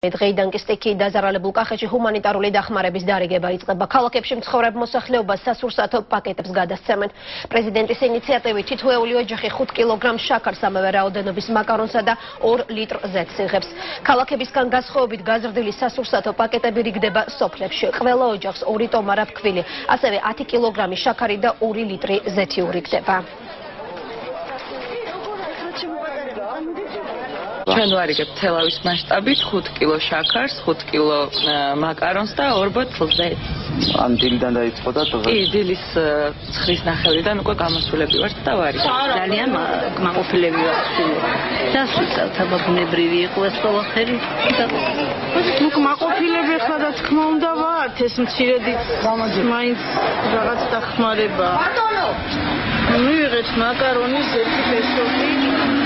დღეიდან კი სტიქიით დაზარალებულ კახეთში ჰუმანიტარული დახმარების დარიგება იწყება. ქალაქებში მცხოვრებ მოსახლეობას სასურსათო პაკეტებს გადასცემენ. პრეზიდენტის ინიციატივით თითოეული ოჯახი 5 კილოგრამ შაქარს, ამავე რაოდენობის მაკარონსა და 2 ლიტრ ზეთს იღებს. ქალაქებისგან გასხოვებით გაზრდილი სასურსათო პაკეტები რიგდება სოფლებში. ყველა ოჯახს 2 ტომარა ფქვილი, ასევე 10 კილოგრამი შაქარი და 2 ლიტრი ზეთი ურიგდება. ჩვენ ვარიგებთ თელავის მასშტაბით 5 კილო შაქარს, 5 კილო მაკარონს და 2 ბოთლ ზეთს. ამ დილიდან დაიწყო და დღეს? კი, დილის 9:30-დან უკვე გამოსულები ვართ და ვარიგებთ. ძალიან მაყოფილები ვართ. დასუსტავთ, აბა ბუნებრივი იყო ეს ყველაფერი. უკ მაყოფილები ხლა და თქმა უნდა ვართ, ეს მცირედი მაინც რაღაც დახმარება. მივიღეთ მაკარონი, ზეთი, ფესვი.